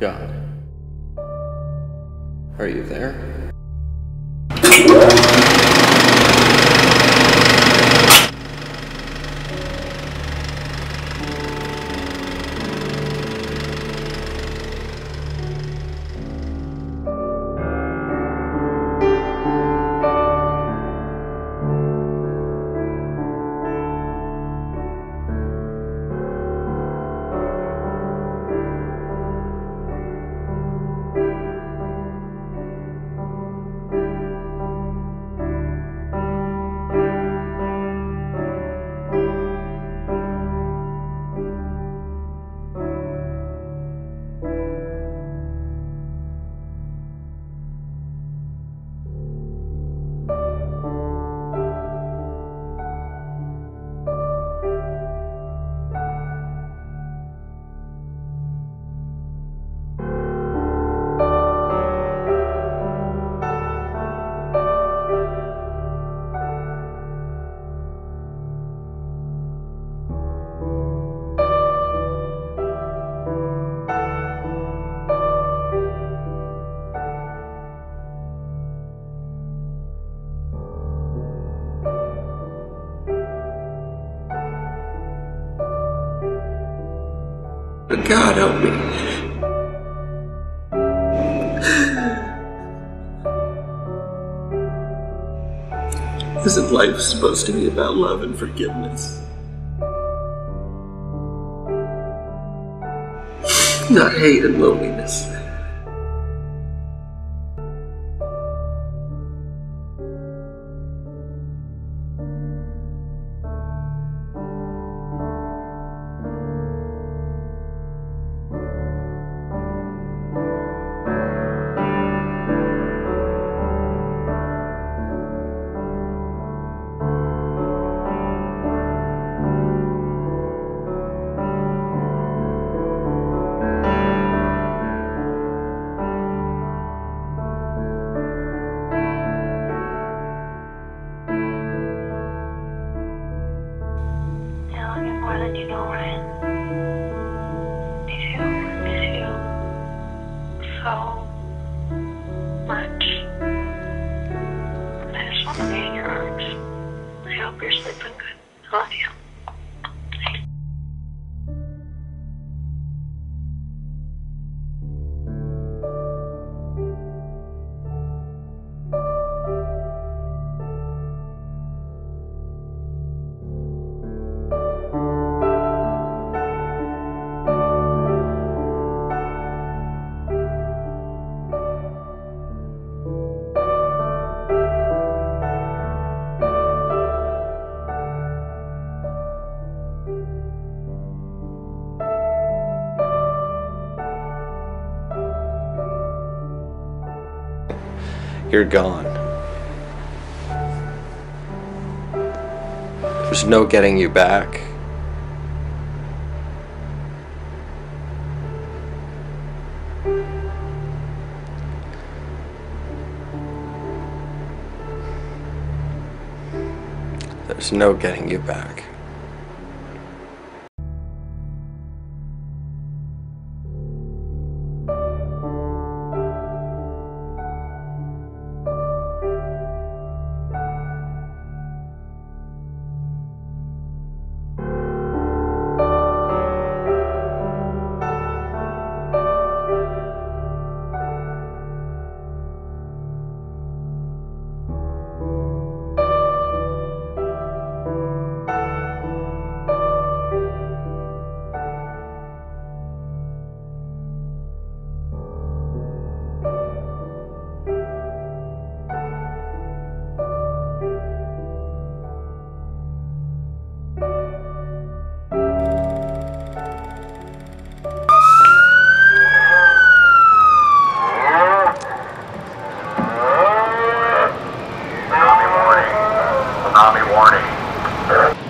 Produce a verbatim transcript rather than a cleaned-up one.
God, are you there? God help me. Isn't life supposed to be about love and forgiveness? Not hate and loneliness. More than you know, Ryan. Me too. Miss you so much. I just want to be in your arms. I hope you're sleeping good. I love you. You're gone. There's no getting you back. There's no getting you back. Tsunami warning.